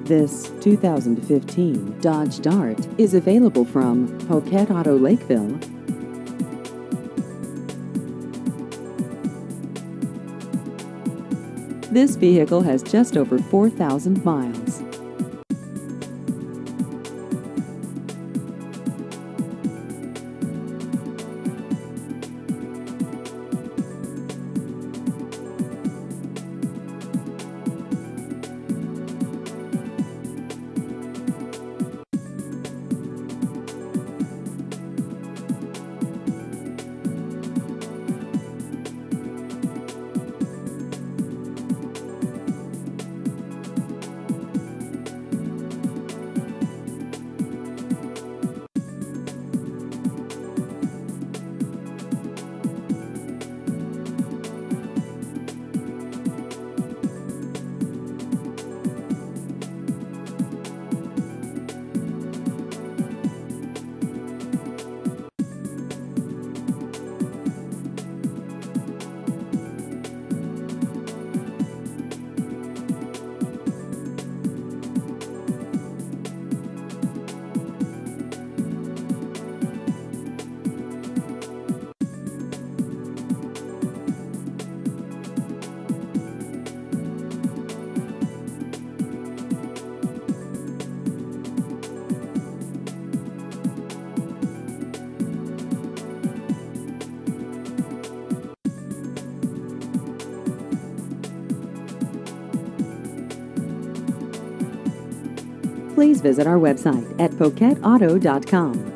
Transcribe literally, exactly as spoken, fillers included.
This two thousand fifteen Dodge Dart is available from Poquet Auto Lakeville. This vehicle has just over four thousand miles. Please visit our website at poquet auto dot com.